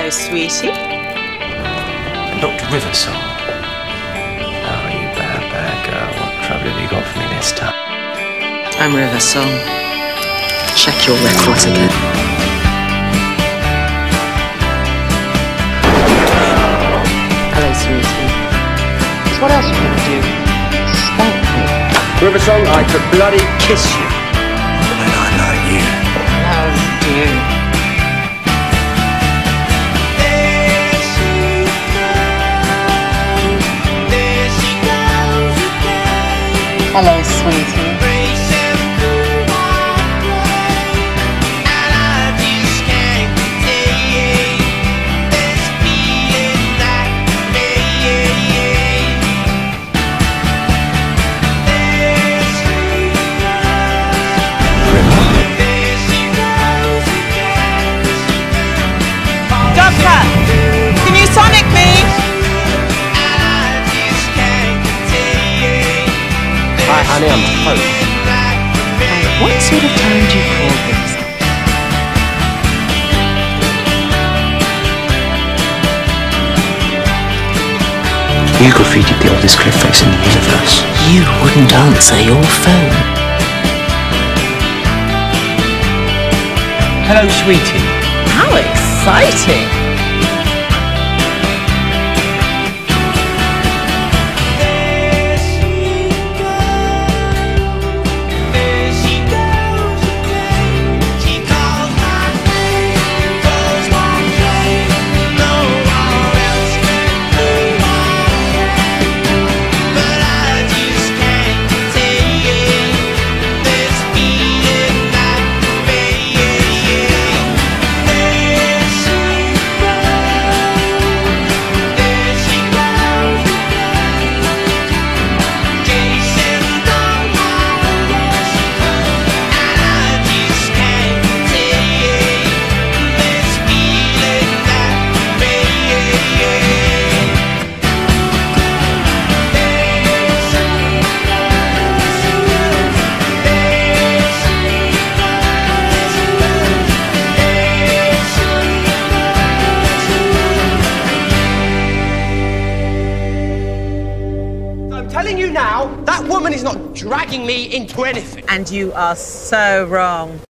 Hello, sweetie. Not River Song. Oh, you bad girl. What trouble have you got for me this time? I'm River Song. Check your records again. Hello, sweetie. So what else are you going to do? Spank me? River Song, I could bloody kiss you. And I know you. Oh, dear. Hello, sweetie. Doctor, can you sonic me? Hi, honey, I'm home. What sort of time do you call this? You graffitied the oldest cliff face in the universe. You wouldn't answer your phone. Hello, sweetie. How exciting! I'm telling you now, that woman is not dragging me into anything. And you are so wrong.